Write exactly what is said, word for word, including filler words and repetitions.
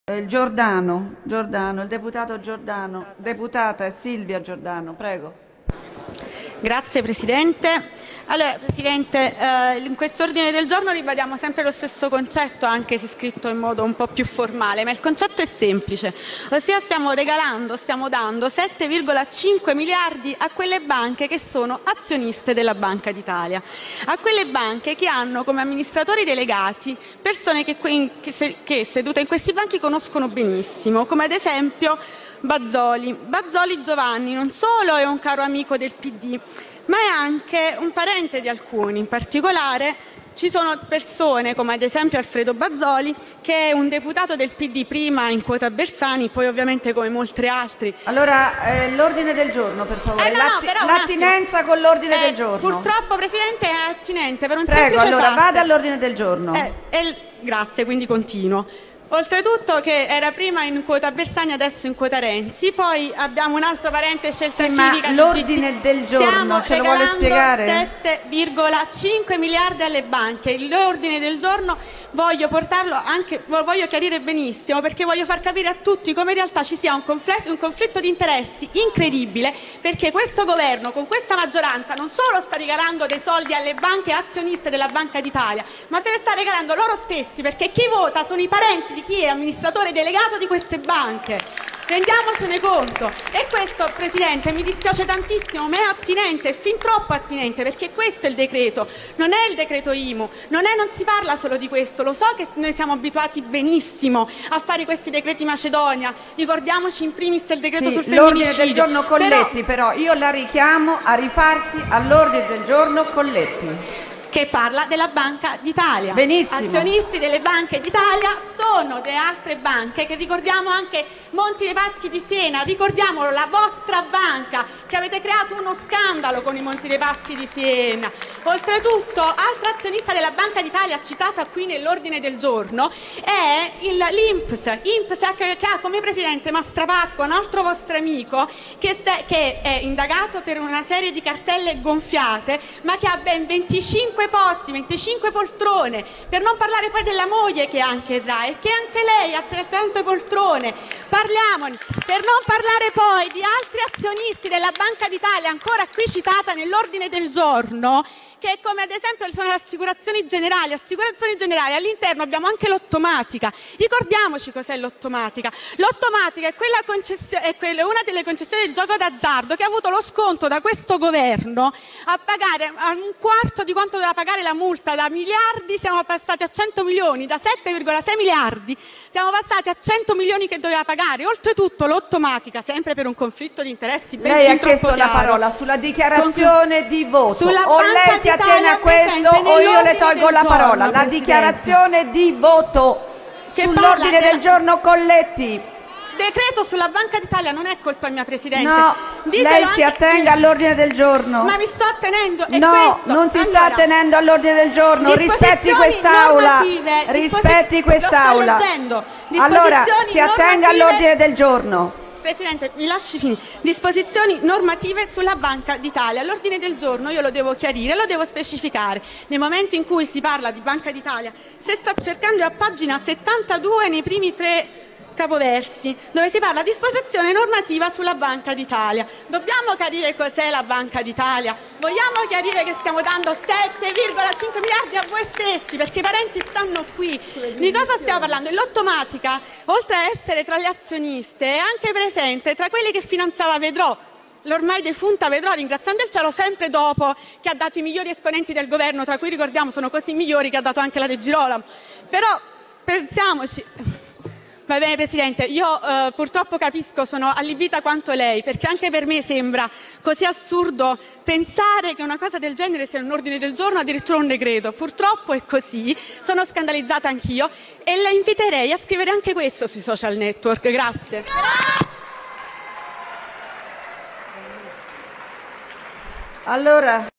Eh, Giordano, Giordano, il deputato Giordano, deputata Silvia Giordano, prego. Grazie Presidente. Allora, Presidente, eh, in questo ordine del giorno ribadiamo sempre lo stesso concetto, anche se scritto in modo un po' più formale, ma il concetto è semplice, ossia stiamo regalando, stiamo dando sette virgola cinque miliardi a quelle banche che sono azioniste della Banca d'Italia, a quelle banche che hanno come amministratori delegati persone che, che, che sedute in questi banchi conoscono benissimo, come ad esempio Bazzoli. Bazzoli Giovanni non solo è un caro amico del P D, ma è anche un parente di alcuni. In particolare ci sono persone come ad esempio Alfredo Bazzoli, che è un deputato del P D prima in quota Bersani, poi ovviamente come molti altri. Allora, eh, l'ordine del giorno, per favore. Eh, no, no, però l'attinenza con l'ordine eh, del giorno. Purtroppo, Presidente, è attinente per un Prego, semplice allora fatto. vada all'ordine del giorno. Eh, eh, grazie, quindi continuo. Oltretutto che era prima in quota Bersani, adesso in quota Renzi, poi abbiamo un altro parente scelta sì, civica. Ma l'ordine del giorno ce lo vuole spiegare? sette virgola cinque miliardi alle banche. L'ordine del giorno voglio portarlo anche, voglio chiarire benissimo, perché voglio far capire a tutti come in realtà ci sia un conflitto, un conflitto di interessi incredibile, perché questo governo con questa maggioranza non solo sta regalando dei soldi alle banche azioniste della Banca d'Italia, ma se ne sta regalando loro stessi, perché chi vota sono i parenti di chi è amministratore delegato di queste banche. Rendiamocene conto. E questo, Presidente, mi dispiace tantissimo, ma è attinente, è fin troppo attinente, perché questo è il decreto, non è il decreto I M U, non, è, non si parla solo di questo. Lo so che noi siamo abituati benissimo a fare questi decreti Macedonia, ricordiamoci in primis il decreto sì, sul femminicidio. L'ordine del giorno Colletti, però, però io la richiamo a rifarsi all'ordine del giorno Colletti, che parla della Banca d'Italia. Benissimo. Azionisti delle banche d'Italia sono delle altre banche, che ricordiamo anche Monti dei Paschi di Siena, ricordiamolo, la vostra banca, che avete creato uno scandalo con i Monti dei Paschi di Siena. Oltretutto, altra azionista della Banca d'Italia citata qui nell'ordine del giorno è l'I N P S, I N P S che ha come presidente Mastrapasqua, un altro vostro amico, che, se, che è indagato per una serie di cartelle gonfiate, ma che ha ben venticinque posti, venticinque poltrone, per non parlare poi della moglie che anche il R A E, che anche lei ha tante poltrone. Parliamone, per non parlare poi di altri azionisti della Banca d'Italia ancora qui citata nell'ordine del giorno, che come ad esempio sono le assicurazioni generali. Assicurazioni generali, all'interno abbiamo anche l'Ottomatica. Ricordiamoci cos'è l'Ottomatica. L'Ottomatica è, quella è quella, una delle concessioni del gioco d'azzardo che ha avuto lo sconto da questo governo a pagare a un quarto di quanto doveva pagare la multa. Da miliardi siamo passati a cento milioni, da sette virgola sei miliardi siamo passati a cento milioni che doveva pagare. Oltretutto l'Ottomatica, sempre per un conflitto di interessi ben Lei fin ha chiesto troppo la chiaro, parola sulla dichiarazione Conclu- di voto. Sulla o Banca lei si attiene a questo o io le tolgo la parola. La Presidente. dichiarazione di voto Che sull'ordine della... del giorno Colletti. Decreto sulla Banca d'Italia non è colpa mia, Presidente. No, Ditelo lei anche... si attenga all'ordine del giorno. Ma mi sto attenendo, è no, questo. non si allora, sta attenendo all'ordine del giorno. Rispetti quest'Aula. Rispetti quest'Aula. Lo sto leggendo. Allora, si attenga all'ordine del giorno. Presidente, mi lasci finire. Disposizioni normative sulla Banca d'Italia. L'ordine del giorno io lo devo chiarire, lo devo specificare. Nel momento in cui si parla di Banca d'Italia, se sto cercando a pagina settantadue nei primi tre capoversi, dove si parla di disposizione normativa sulla Banca d'Italia. Dobbiamo chiarire cos'è la Banca d'Italia? Vogliamo chiarire che stiamo dando sette virgola cinque miliardi a voi stessi, perché i parenti stanno qui. Di cosa stiamo parlando? L'Ottomatica, oltre a essere tra le azioniste, è anche presente tra quelli che finanziava Vedrò, l'ormai defunta Vedrò, ringraziando il cielo sempre dopo che ha dato i migliori esponenti del governo, tra cui ricordiamo sono così migliori che ha dato anche la De Girolamo. Però pensiamoci... Va bene Presidente, io eh, purtroppo capisco, sono allibita quanto lei, perché anche per me sembra così assurdo pensare che una cosa del genere sia un ordine del giorno, addirittura un decreto. Purtroppo è così, sono scandalizzata anch'io e la inviterei a scrivere anche questo sui social network. Grazie. Allora...